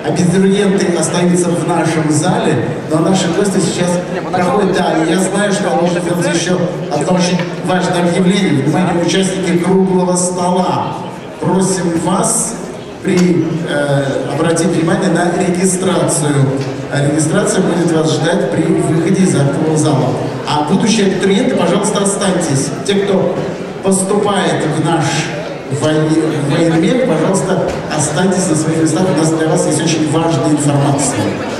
абитуриенты остаются в нашем зале, но наши гости сейчас проходят. Да, и я знаю, что нужно сделать еще одно очень важное объявление. Внимание, участники круглого стола. Просим вас обратить внимание на регистрацию. Регистрация будет вас ждать при выходе из актового зала. А будущие абитуриенты, пожалуйста, останьтесь. Те, кто поступает в наш военмед, пожалуйста, останьтесь на своих местах. У нас для вас есть очень важная информация.